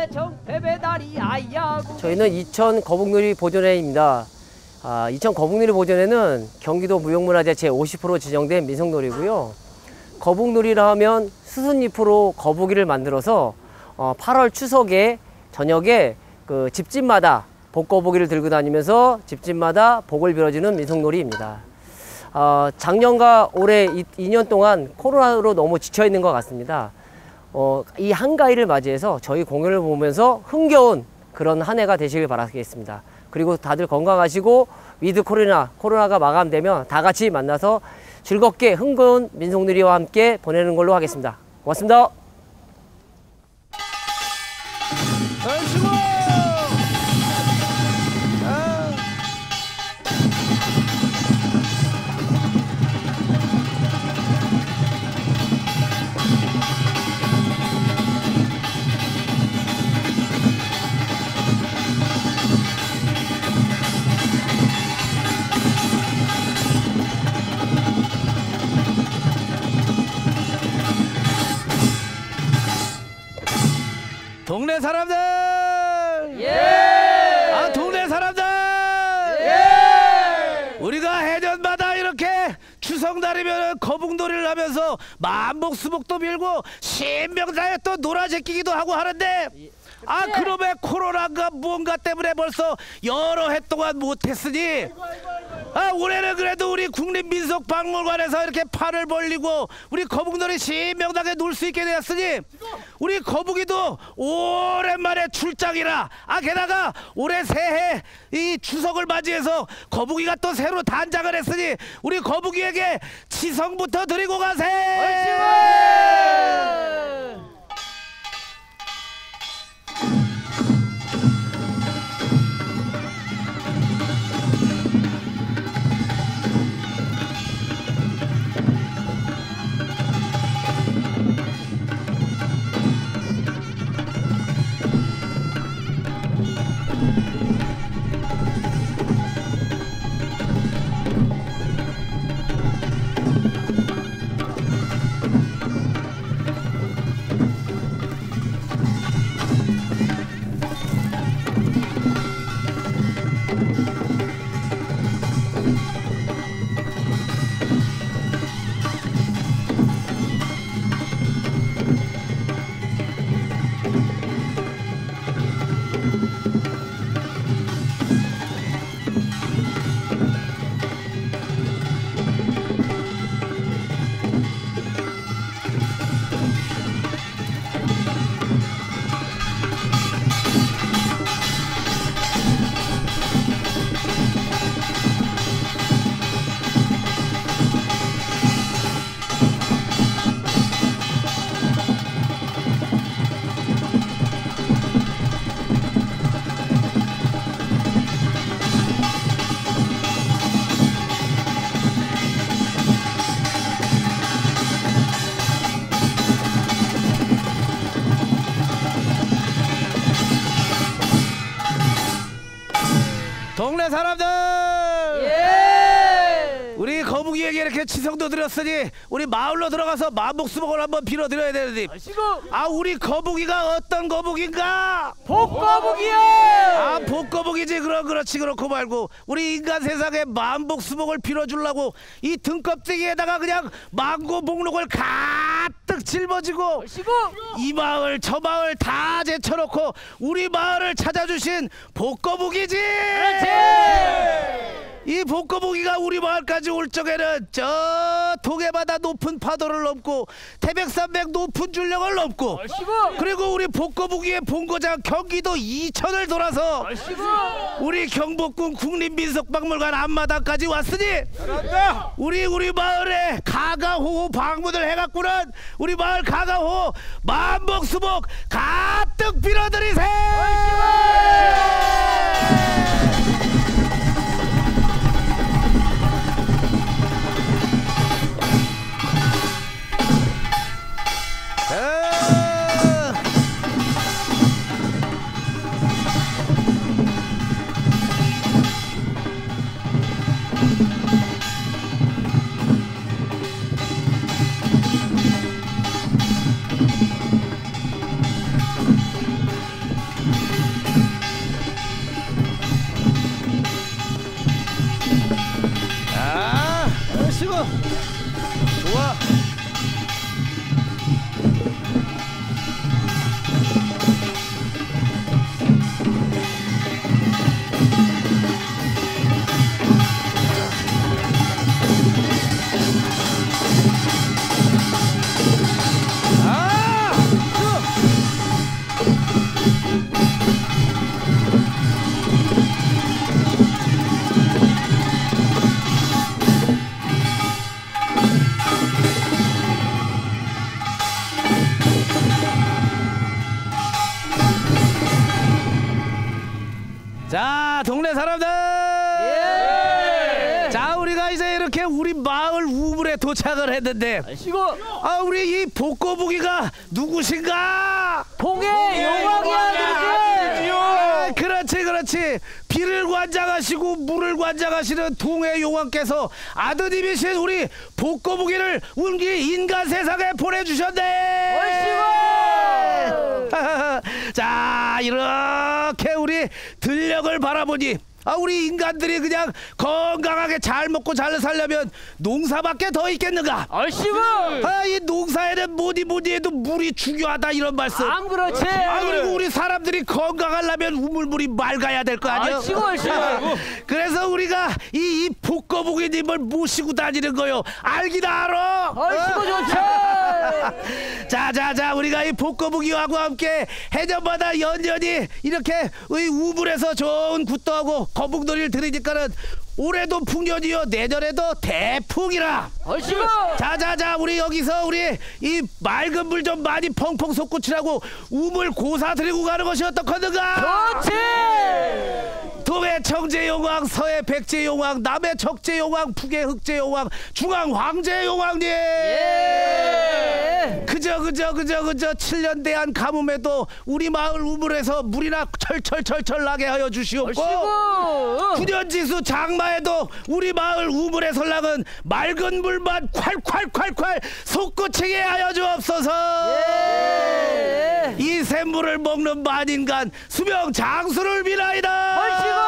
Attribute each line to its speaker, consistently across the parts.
Speaker 1: 저희는 이천 거북놀이 보존회입니다. 이천 거북놀이 보존회는 경기도 무형문화재 제50% 지정된 민속놀이고요. 거북놀이라 하면 수순잎으로 거북이를 만들어서 8월 추석에 저녁에 그 집집마다 복거북이를 들고 다니면서 집집마다 복을 빌어주는 민속놀이입니다. 작년과 올해 2년 동안 코로나로 너무 지쳐 있는 것 같습니다. 이 한가위를 맞이해서 저희 공연을 보면서 흥겨운 그런 한 해가 되시길 바라겠습니다. 그리고 다들 건강하시고 위드 코로나가 마감되면 다 같이 만나서 즐겁게 흥겨운 민속놀이와 함께 보내는 걸로 하겠습니다. 고맙습니다.
Speaker 2: 동네 사람들!
Speaker 3: 예!
Speaker 2: 동네 사람들!
Speaker 3: 예!
Speaker 2: 우리가 해년마다 이렇게 추석날이면 거북놀이를 하면서 만복수복도 밀고 신명나게 또 놀아제끼기도 하고 하는데 그러면 코로나가 무언가 때문에 벌써 여러 해 동안 못했으니 올해는 그래도 우리 국립민속박물관에서 이렇게 팔을 벌리고 우리 거북놀이 신명나게 놀 수 있게 되었으니 우리 거북이도 오랜만에 출장이라 게다가 올해 새해 이 추석을 맞이해서 거북이가 또 새로 단장을 했으니 우리 거북이에게 치성부터 드리고 가세. 동네 사람들!
Speaker 3: 예!
Speaker 2: 우리 거북이에게 이렇게 치성도 드렸으니 우리 마을로 들어가서 만복수복을 한번 빌어드려야 되는데 우리 거북이가 어떤 거북인가?
Speaker 3: 복거북이요!
Speaker 2: 복거북이지. 그렇지 그렇고 말고 우리 인간 세상에 만복수복을 빌어주려고 이 등껍데기에다가 그냥 망고 목록을 가득 짊어지고 이 마을 저 마을 다 제쳐놓고 우리 마을을 찾아주신 복거북이지. 이 복거북이가 우리 마을까지 올 적에는 저 동해바다 높은 파도를 넘고 태백산맥 높은 줄령을 넘고 그리고 우리 복거북이의 본고장 경기도 이천을 돌아서 우리 경복궁 국립민속박물관 앞마당까지 왔으니 우리 마을에 가가호호 방문을 해갖고는 우리 마을 가가호 만복수복 가득 빌어드리세. 좋아. 자, 동네 사람들. 자, 우리가 이제 이렇게 우리 마을 우물에 도착을 했는데, 우리 이 복고부기가 누구신가?
Speaker 3: 동해 용왕이야.
Speaker 2: 그렇지. 비를 관장하시고 물을 관장하시는 동해 용왕께서 아드님이신 우리 복고부기를 우리 인간 세상에 보내주셨네. 자, 이렇게 우리 들녘을 바라보니 우리 인간들이 그냥 건강하게 잘 먹고 잘 살려면 농사밖에 더 있겠는가? 이 농사에는 뭐니 해도 물이 중요하다, 이런 말씀.
Speaker 3: 안 그렇지.
Speaker 2: 그리고 우리 사람들이 건강하려면 우물물이 맑아야 될 거 아니야? 그래서 우리가 이 복거북이님을 모시고 다니는 거요. 알긴 알아? 자, 우리가 이 복거북이하고 함께 해년마다 연년이 이렇게 이 우물에서 좋은 굿도하고 거북놀이를 들으니까는 올해도 풍년이요, 내년에도 대풍이라. 자, 우리 여기서 우리 이 맑은 물 좀 많이 펑펑 솟구치라고 우물 고사 들고 가는 것이 어떻겠는가? 동해 청제용왕, 서해 백제용왕, 남해 척제용왕, 북해 흑제용왕, 중앙 황제용왕님. 그저 7년 대한 가뭄에도 우리 마을 우물에서 물이나 철철 나게 하여 주시옵고, 9년지수 장마에도 우리 마을 우물의 설랑은 맑은 물만 콸콸 솟구치게 하여 주옵소서. 이 샘물을 먹는 만인간 수명 장수를 비나이다.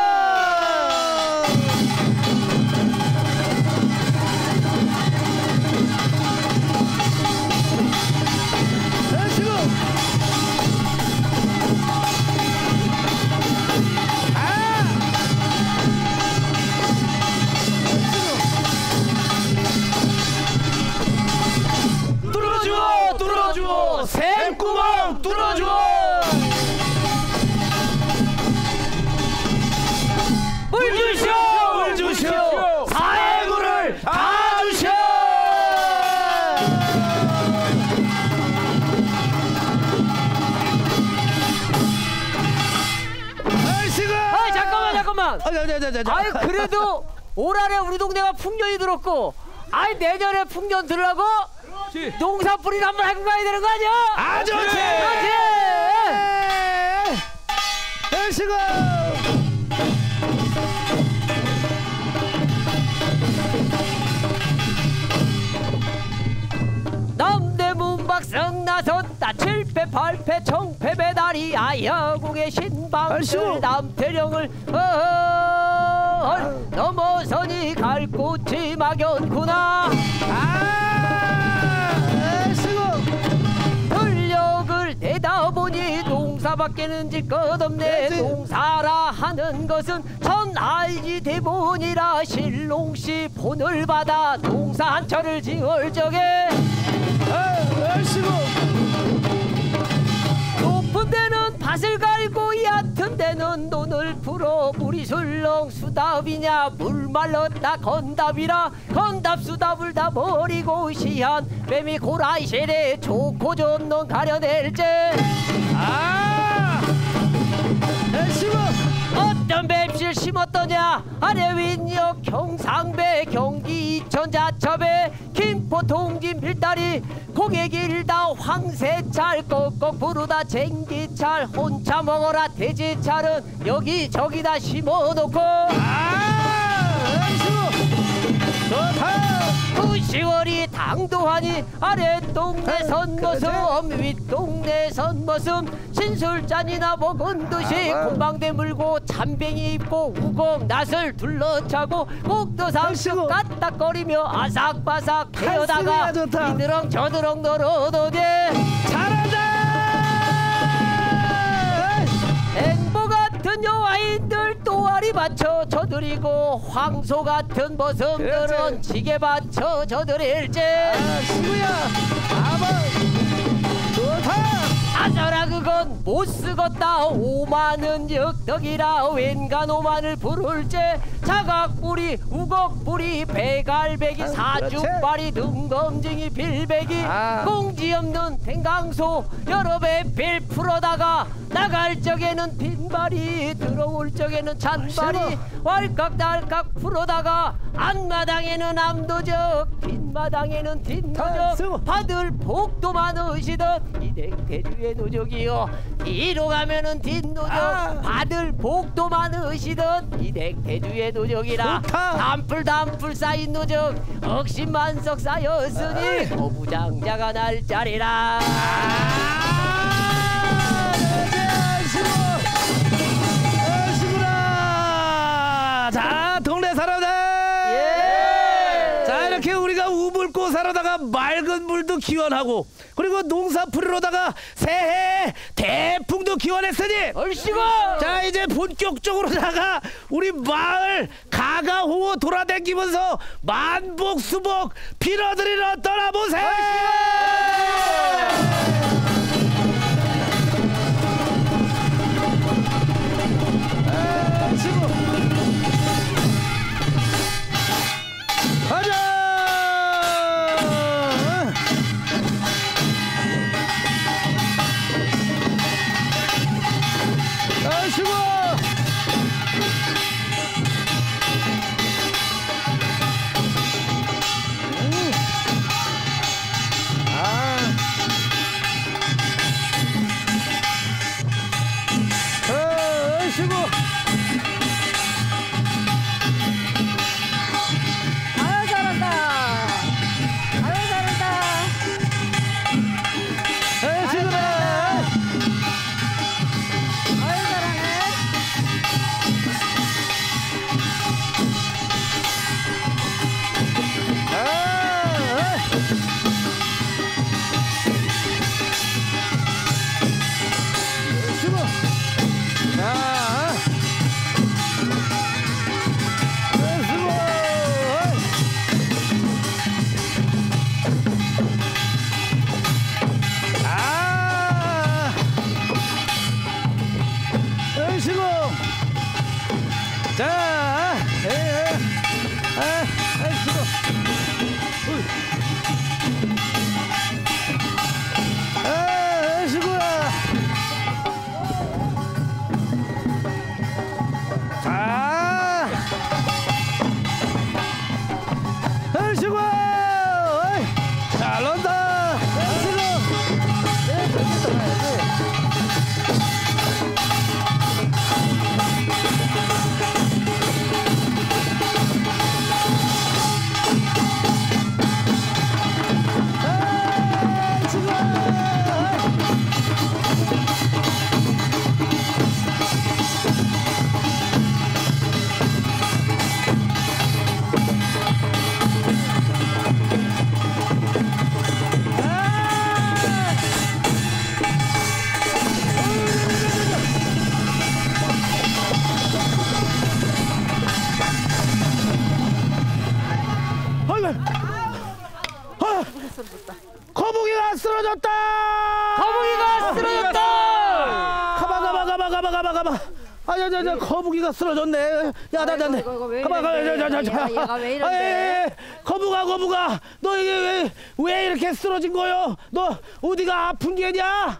Speaker 2: 뚫어줘! 샘구멍 뚫어줘! 물 주시오! 사의 물을 다 주시오!
Speaker 3: 잠깐만. 그래도 올 한해 우리 동네가 풍년이 들었고, 내년에 풍년 들라고 농사 뿌리를 한번 하고 가야 되는 거 아니야?
Speaker 2: 아주 좋지! 열시고!
Speaker 3: 남대문 박성나섰다 7패 8패 청패 배다리야 여궁의 신방들 남태령을 넘어서니 갈 곳이 막연구나. 들녘을 내다보니 농사밖에는 질 것 없네. 농사라 하는 것은 전 알지 대본이라 신롱씨 본을 받아 농사 한 철을 지을 적에 높은 데는 밭을 갈고 얕은 데는 논을 풀어 물이 술렁 수답이냐 물 말렀다 건답이라 건답 수답을 다 버리고 시한 뱀이 고라이셀에 좋고 좋은 논 가려낼제 어떤 뱀실 심었더냐 아래윈역 경상배 경기 이천 자첩에 김포 통진 빌다리 고개 길다 황새찰 꼭꼭 부르다 쟁기찰 혼자 먹어라 돼지찰은 여기저기다 심어놓고
Speaker 2: 좋다.
Speaker 3: 시월이 당도하니 아랫동네 선모섬 윗동네 선모섬 신술잔이나 먹은 듯이 곰방대 물고 잠뱅이 입고 우공 낫을 둘러차고 꼭두상식 까딱거리며 아삭바삭 헤어다가 이드렁 저드렁 널어도게
Speaker 2: 잘한다.
Speaker 3: 앵보 같은 여와인들 또아리 받쳐 저들이고 황소 같은 버섯들은 지게 받쳐 저들일제
Speaker 2: 친구야. 아마 좋다.
Speaker 3: 아저라 그건 못 쓰겄다 5만은 역덕이라 웬간 5만을 부를제 자각뿌리 우걱뿌리 배갈배기 사주발이 등검증이 빌배기 공지 없는 댕강소 여러 배 빌 풀어다가 나갈 적에는 빈발이 들어올 적에는 잔발이 왈깍달깍 풀어다가 앞마당에는 암도적 뒷마당에는 뒷노적 받을 복도 많으시던 이댁대주의 노적이요 뒤로 가면은 뒷노적 받을 복도 많으시던 이댁대주의 노적이라 담풀 쌓인 노적 억신만석 쌓였으니 어부장자가 날 자리라
Speaker 2: 자, 동네 사람들. 자, 이렇게 우리가 우물고 살아다가 맑은 물도 기원하고 그리고 농사 풀이로다가 새해 대풍도 기원했으니
Speaker 3: 얼씨구
Speaker 2: 자, 이제 본격적으로다가 우리 마을 가가호호 돌아다니면서 만복수복 빌어드리러 떠나보세요. 거북이가 쓰러졌다.
Speaker 3: 거북이가 쓰러졌다.
Speaker 2: 가봐. 아야야야 거북이가 쓰러졌네. 야나나네.
Speaker 4: 얘가 왜 이런데?
Speaker 2: 거북아 너 이게 왜 이렇게 쓰러진 거요? 너 어디가 아픈 게냐?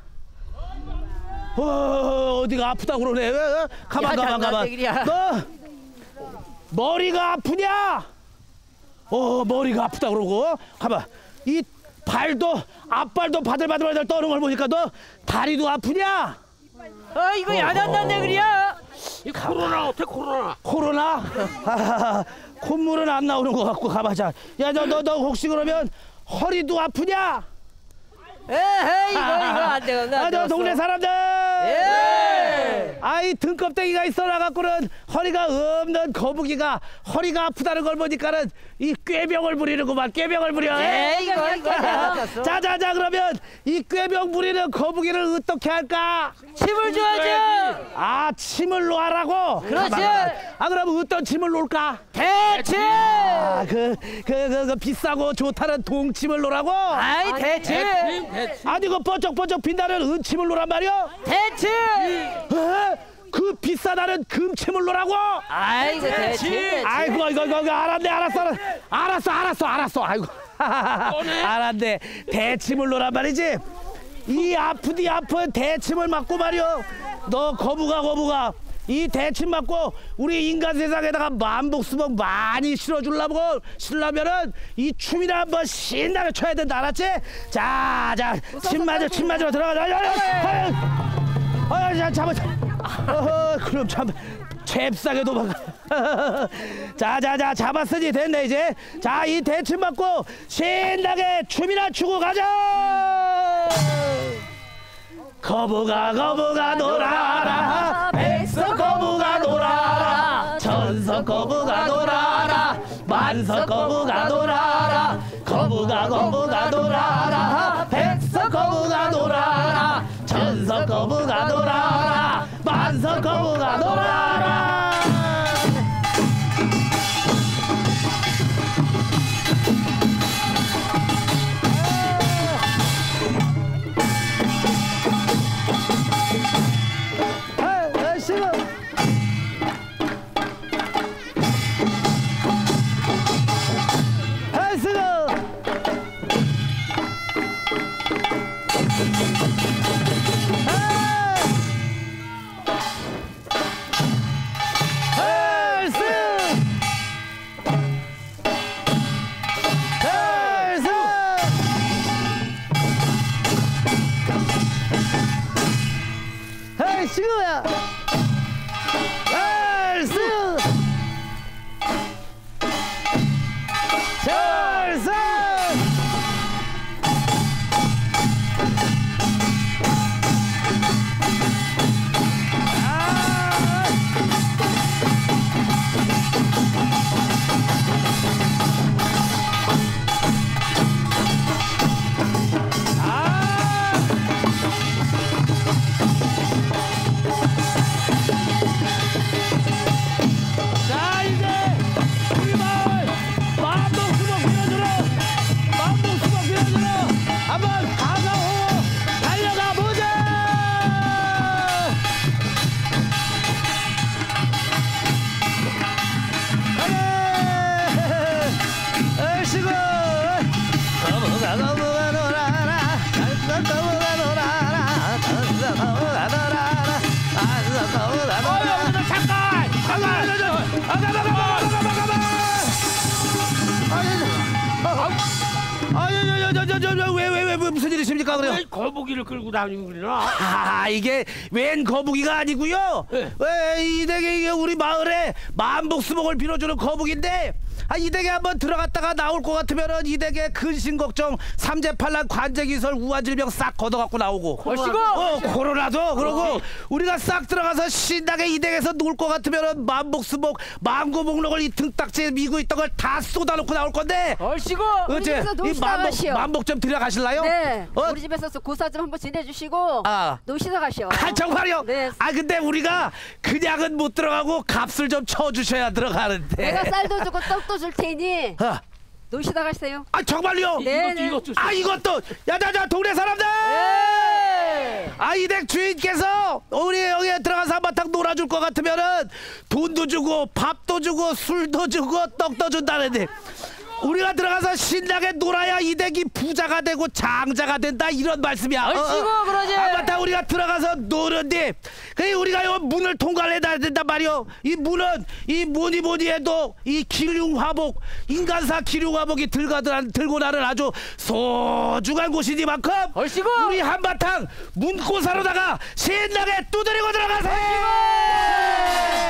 Speaker 2: 어디가 아프다 그러네. 가만. 너 머리가 아프냐? 머리가 아프다 그러고 가만. 이 발도 앞발도 바들바들 떠는 걸 보니까 너 다리도 아프냐?
Speaker 3: 이거 야단났네 그리야.
Speaker 5: 이 코로나 어때 코로나?
Speaker 2: 코로나? 아, 콧물은 안 나오는 것 같고 가봐자. 야, 너 혹시 그러면 허리도 아프냐?
Speaker 3: 에헤이 이거 안 되겠네.
Speaker 2: 아, 저 동네 사람들!
Speaker 3: 예.
Speaker 2: 아이 등껍데기가 있어나갖고는 허리가 없는 거북이가 허리가 아프다는 걸 보니까는 이 꾀병을 부리는구만. 꾀병을 부려.
Speaker 3: 예, 이거.
Speaker 2: 자자자, 그러면 이 꾀병 부리는 거북이를 어떻게 할까?
Speaker 3: 침을 줘야지.
Speaker 2: 아, 침을 놓으라고?
Speaker 3: 그렇지.
Speaker 2: 아, 그럼 어떤 침을 놓을까?
Speaker 3: 대침.
Speaker 2: 아, 그 비싸고 좋다는 동침을 놓으라고?
Speaker 3: 아이 대침.
Speaker 2: 아니, 그 번쩍번쩍 빛나는 은침을 놓으란 말이야?
Speaker 3: 대침.
Speaker 2: 에? 그 비싸다는 금침을 놓으라고?
Speaker 3: 아이고 대침.
Speaker 2: 아이고, 이거 알았어. 아이고. 알았네. 대침을 놓으란 말이지? 이 아프디 아픈 대침을 맞고 말이야. 너 거북아. 이 대침 맞고 우리 인간 세상에다가 만복수복 많이 실으려면은 이 춤이나 한번 신나게 춰야 된다. 알았지? 자, 침 맞으러 들어가자. 자, 잡아. 그럼 참 잽싸게 도망가. 자, 잡았으니 됐네 이제. 자, 이 대침 맞고 신나게 춤이나 추고 가자. 거북아 놀아라, 백석 거북아 놀아라, 천석 거북아 놀아라, 만석 거북아 놀아라, 거북아 놀아라, 백석 거북아 놀아라, 천석 거북아 놀아라, 만석 거북아 놀아라. 지금이야. 왜 무슨 일이십니까? 그래요?
Speaker 5: 왜 거북이를 끌고 다니고 그러나?
Speaker 2: 아, 이게 웬 거북이가 아니고요.
Speaker 5: 네.
Speaker 2: 왜 이 댁에 우리 마을에 만복수복을 빌어주는 거북인데, 아, 이 댁에 한번 들어갔다가 나올 것 같으면은 이 댁에 근심 걱정, 삼재팔란 관제기설 우한질병 싹 걷어갖고 나오고. 코로나도 그러고 우리가 싹 들어가서 신나게 이 댁에서 놀 것 같으면은 만복수복, 만고목록을 이 등딱지에 미고 있던 걸 다 쏟아놓고 나올 건데.
Speaker 3: 얼씨구.
Speaker 4: 우리 집에서 노시다 가시오.
Speaker 2: 만복 좀 들여가실라요?
Speaker 4: 네.
Speaker 2: 어?
Speaker 4: 우리 집에서 고사 좀 한번 지내주시고
Speaker 2: 아.
Speaker 4: 노시다 가시오.
Speaker 2: 아, 정말요?
Speaker 4: 네.
Speaker 2: 아, 근데 우리가 그냥은 못 들어가고 값을 좀 쳐주셔야 들어가는데.
Speaker 4: 내가 쌀도 주고 떡도 줄 테니
Speaker 2: 아,
Speaker 4: 노시다 가세요.
Speaker 2: 아, 정말요?
Speaker 4: 네.
Speaker 5: 이것도
Speaker 2: 아, 이것도 야자자 동네 사람들. 아, 이 댁 주인께서 우리 여기에 들어가서 한바탕 놀아줄 것 같으면은 돈도 주고 밥도 주고 술도 주고 떡도 준다는데, 우리가 들어가서 신나게 놀아야 이 댁이 부자가 되고 장자가 된다, 이런 말씀이야.
Speaker 3: 얼씨구 그러지.
Speaker 2: 한바탕 우리가 들어가서 노는데, 그 우리가 요 문을 통과를 해야 된단 말이요. 이 문은 이 뭐니 해도 이 기륭화복, 인간사 기륭화복이 들고 나는 아주 소중한 곳이니만큼
Speaker 3: 얼씨구.
Speaker 2: 우리 한바탕 문고사로다가 신나게 두드리고 들어가세요.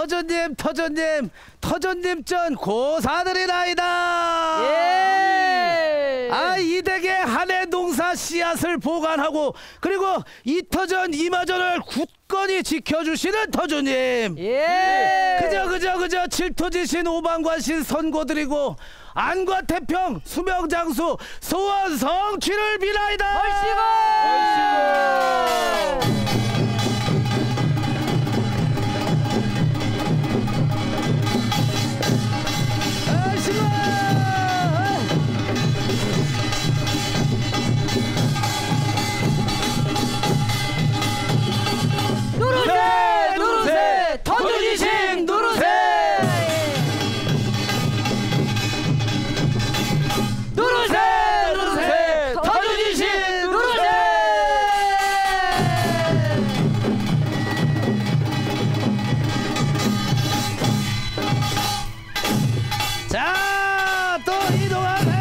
Speaker 2: 터전님 고사드리나이다.
Speaker 3: 예.
Speaker 2: 아, 이 댁에 한해 농사 씨앗을 보관하고 그리고 이터전 이마전을 굳건히 지켜주시는 터전님.
Speaker 3: 예.
Speaker 2: 그저 칠토지신 오방관신 선고드리고 안과 태평 수명장수 소원 성취를 비나이다.
Speaker 3: 얼씨구. 누르세 터주지신 누르세 터주지신 누르세.
Speaker 2: 자, 또 이동하세.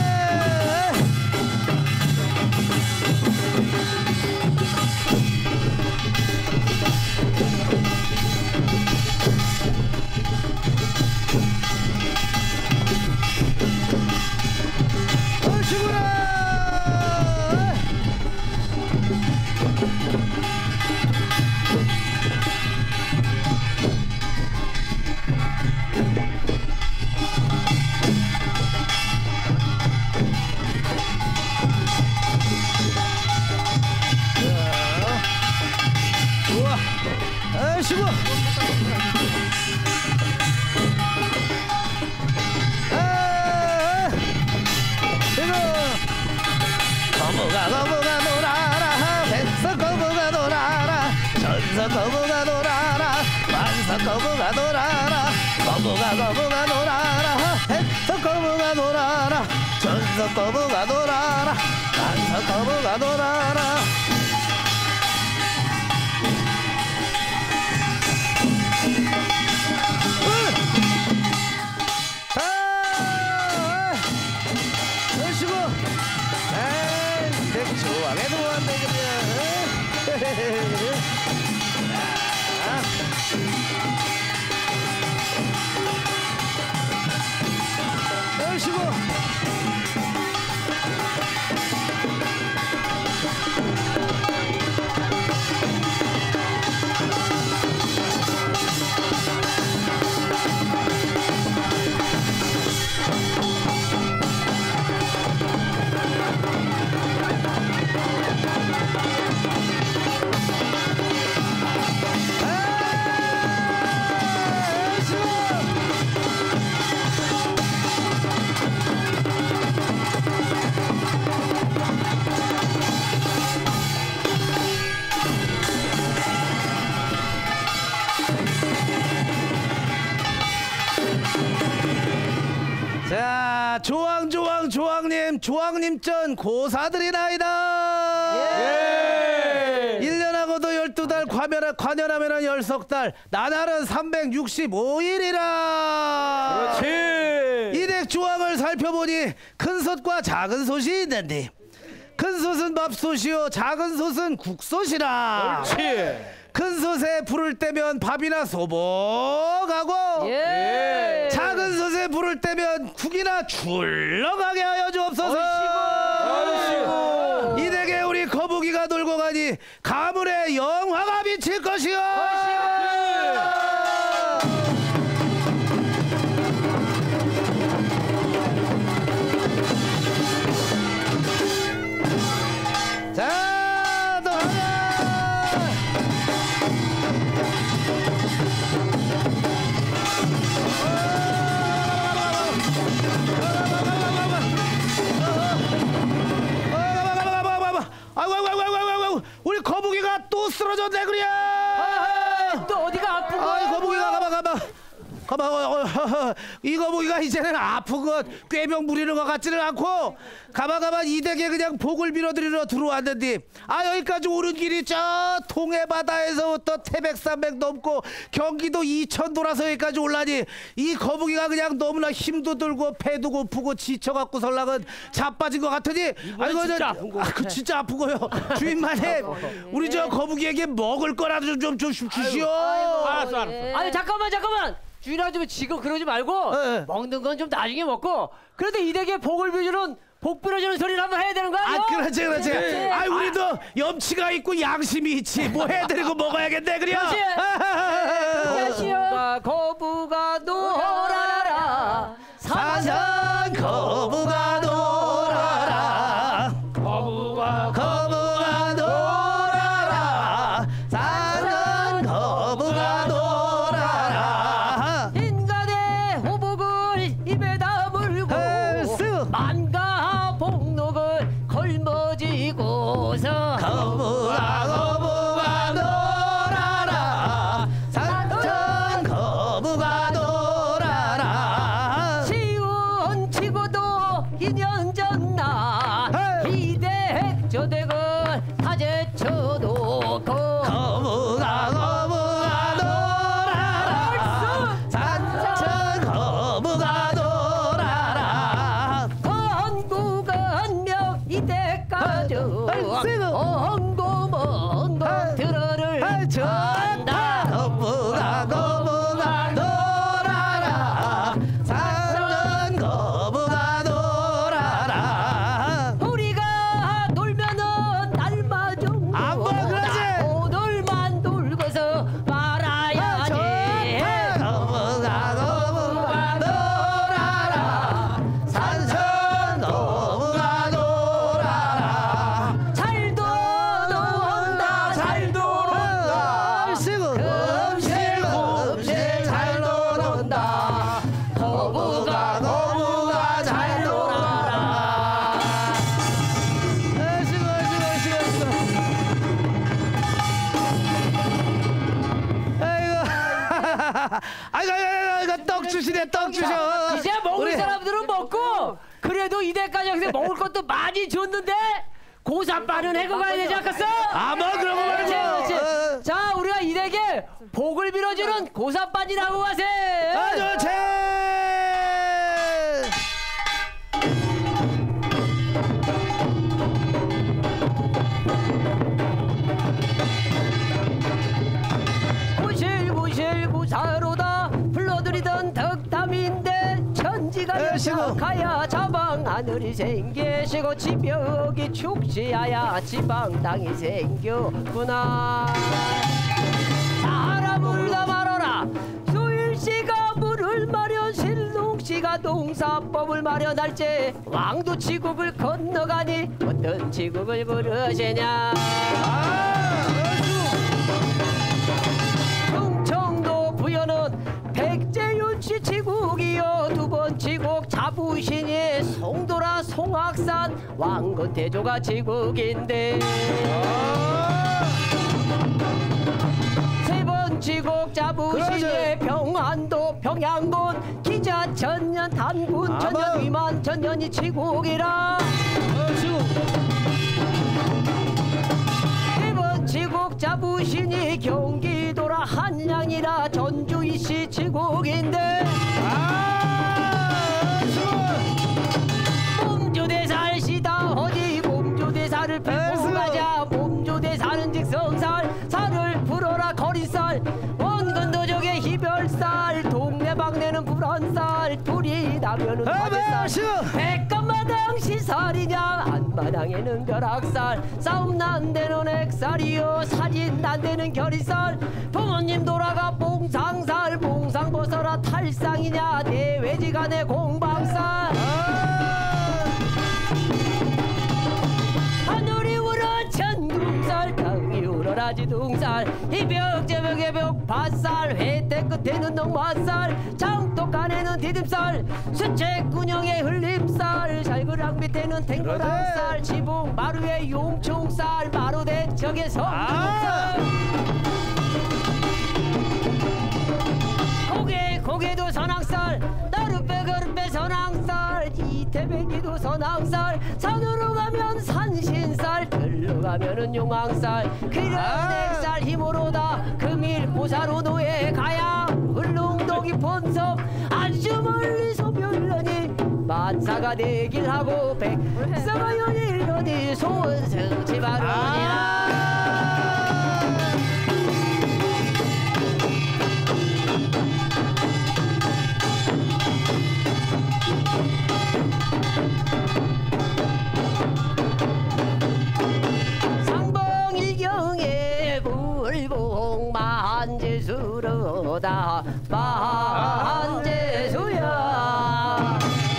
Speaker 2: 아이씨구. 거부가 놀아라. 백석 거부가 놀아라. 전석 거부가 놀아라. 만석 거부가 놀아라. 거부가 놀아라. 백석 거부가 놀아라. 전석 거부가 놀아라. 만석 거부가 놀아라. 얼씨구. 에이, 좋아하게 놓았네 그냥. 얼씨구. 자, 조왕님 고사드리나이다.
Speaker 3: 예.
Speaker 2: 1년하고도 12달 관연하면은 10석 나날은 365일이라.
Speaker 3: 그렇지.
Speaker 2: 이댁 조항을 살펴보니 큰 솥과 작은 솥이 있는데 큰 솥은 밥솥이요 작은 솥은 국솥이라.
Speaker 3: 그렇지.
Speaker 2: 큰 솥에 불을 떼면 밥이나 소복하고
Speaker 3: 예.
Speaker 2: 작은 솥에 불을 떼면 국이나 출렁하게 하여 주옵소서.
Speaker 3: 얼씨구.
Speaker 2: 이 댁에 우리 거북이가 놀고 가니 가문의 영화가 비칠 것이요. 자, 또 하자. 아이고 우리 거북이가 또 쓰러져 가만 이거 보기가 이제는 아픈 것 꾀병 부리는 것 같지는 않고 가만 이 댁에 그냥 복을 빌어드리러 들어왔는데 아 여기까지 오는 길이 저 동해 바다에서부터 태백산맥 넘고 경기도 이천 돌아서 여기까지 올라니 이 거북이가 그냥 너무나 힘도 들고 배도 고프고 지쳐갖고 설랑은 자빠진 것 같으니 아이고
Speaker 5: 진짜 아픈 거 같아.
Speaker 2: 진짜 아픈 거요. 주인만에 우리 저 거북이에게 먹을 거라도 좀 주시오.
Speaker 5: 알았어.
Speaker 3: 아니 잠깐만 주인아줌마 지금 그러지 말고
Speaker 2: 네.
Speaker 3: 먹는 건 좀 나중에 먹고 그래도 이 댁에 복을 빌어주는 복 빌어주는 소리를 한번 해야 되는 거 아니야?
Speaker 2: 그렇지. 아 우리도 염치가 있고 양심이 있지. 뭐 해드리고 먹어야겠네 그래.
Speaker 3: 거부가 놀아라
Speaker 2: 사전 거부가 놀아라. 거부가 놀아라. 사전 거부가 놀아라.
Speaker 3: 인간의 호복을 입에 다물고
Speaker 2: 헬스.
Speaker 3: 만가 복록을 걸머쥐고서
Speaker 2: 거부가 놀아라. 사전 거부가 놀아라.
Speaker 3: 시원치고도 2년 전나
Speaker 2: 헤이.
Speaker 3: 이댁 저댁을 다 제쳐놓고
Speaker 2: 거부가 놀아라. 사전 거부가 놀아라.
Speaker 3: 건구건명 이때까지 엉고멍고 들어를 한다.
Speaker 2: 거부가 놀아라. 사전 거부가 놀아라.
Speaker 3: 우리가 놀면은 날마 정도
Speaker 2: 안 봐, 그러지?
Speaker 3: 오늘만 놀고서 말아야지.
Speaker 2: 거부가 놀아라. 사전 거부가 놀아라.
Speaker 3: 잘도 논다 잘도 논다
Speaker 2: 음식 잘 놀아라. 거부가 잘 놀아라. 시고. 아이고 떡 주시네 떡 주셔.
Speaker 3: 이제 먹을
Speaker 2: 우리-
Speaker 3: 사람들은 먹고 그래도 이대까지 여기서 먹을 것도 많이 줬는데 고사빠는 해고 가야 되지 않겠어?
Speaker 2: 뭐 그런 거 말고.
Speaker 3: 그렇지. 자 우리가 이댁에 복을 빌어주는 고사빠지라고 가세.
Speaker 2: 좋지.
Speaker 3: 구실구실 구사로다 불러들이던 덕담인데 천지가
Speaker 2: 에이씨고.
Speaker 3: 가야 자방 하늘이 생기시고 지벽이 축지하야 지방 땅이 생겼구나. 사람을 다 말아라. 수일씨가 물을 마련 신동씨가 동사법을 마련할지 왕도 지국을 건너가니 어떤 지국을 부르시냐. 충청도 부여는 백제윤씨 지국이요 두 번 지국 자부신이 송도라 송악산 왕건대조가 지국인데 세 번 지국 자부신이
Speaker 2: 그러지.
Speaker 3: 평안도 평양군 기자 전년 단군 전년 위만 전년이 지국이라 일본 지국 자부신이 경기도라 한양이라 전주이시 지국인데 몸조대살시다 어디 몸조대살을 피고 가자. 몸조대살은 직성살 살을 불어라 거리살 원건도족의 희별살 동네방네는 불안살 둘이 나면은 화제살 백간마당 시살이냐 안마당에는 벼락살 싸움 난데는 액살이요 사진 난데는 결이살 부모님 돌아가 봉상살 봉상 벗어라 탈상이냐 대외지간의 공방살 하늘이 울어 천둥살 땅이 울어라 지둥살 이벽제벽의 벽밭살 회대 끝에는 농마살 장독간에는 디딤살 수채군형의 흘림살 살그락 밑에는 탱거락살 지붕 마루의 용총살 마루대척의 성동살 고개 고개도 선왕살 나룻배 거룻배 선왕살 이태백이도 선왕살 산으로 가면 산신살 들러 가면은 용왕살 그런액살 힘으로다 금일 보사로 노예 가야 울릉도기 본섬 아주 멀리서 별러니 만사가 되길하고 백사가 연일러니 소원승 지바로니라 상봉일경에 불봉 만재수로다 만재수야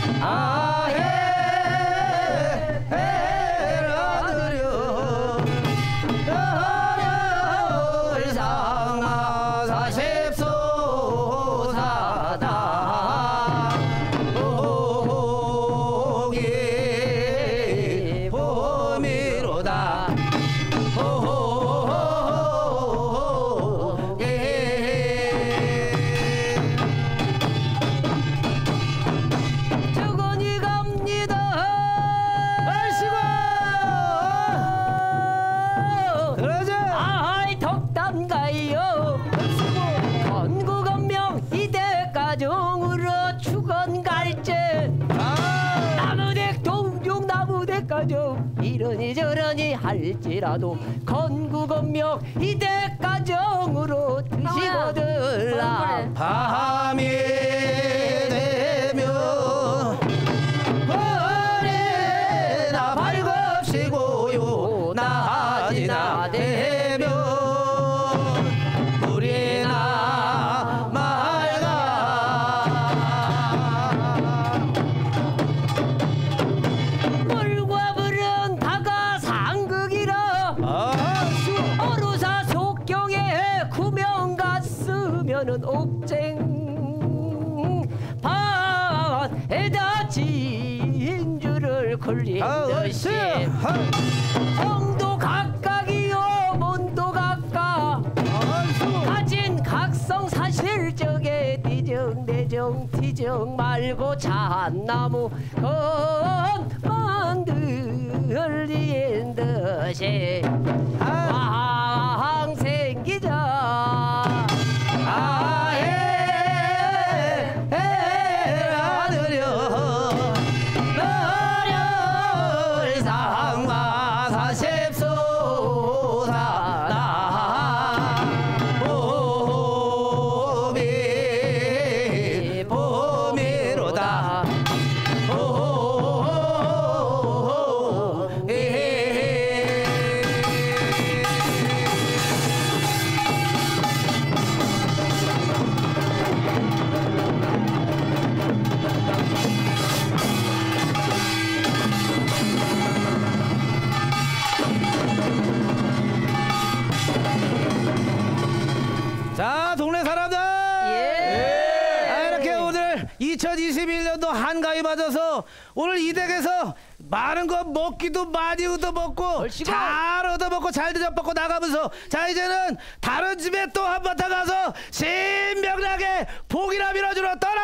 Speaker 3: 주거니 갑니다
Speaker 2: 그러자.
Speaker 3: 아이 덕담가요 건국언명 이대가정으로 축원 갈제 나무댁 동중 나무댁가정 이러니 저러니 할지라도 건국언명 이대가정으로 드시거들라
Speaker 2: 밤이 되면 어레나 밝읍시고요 낮이나 되면 우리나 맑아
Speaker 3: 물과 불은 다가 상극이라 어루사 속경에 구명 갔으면은 옥쟁 반에다 진주를 걸린 듯이 성도 각각이요 문도 각각 가진 각성 사실적에 띠정대정 티정 말고 잣나무 건만들린 듯이 왕생기자 너를 상마 사십소사나 봄이 봄이로다
Speaker 2: 자, 동네 사람들! 이렇게 오늘 2021년도 한가위 맞아서 오늘 이 댁에서 많은 거 먹기도 많이 얻어먹고 잘 얻어먹고 잘 대접받고 나가면서 자 이제는 다른 집에 또 한바탕 가서 신명나게 복이나 빌어주러 떠나!